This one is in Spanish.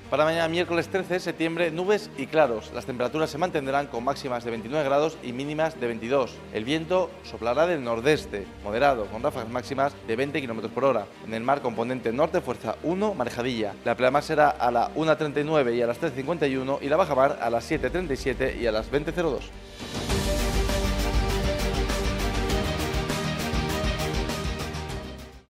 Para mañana miércoles 13 de septiembre, nubes y claros. Las temperaturas se mantendrán con máximas de 29 grados y mínimas de 22. El viento soplará del nordeste, moderado, con ráfagas máximas de 20 km por hora. En el mar, componente norte, fuerza 1, marejadilla. La pleamar será a las 1:39 y a las 3:51 y la bajamar a las 7:37 y a las 20:02.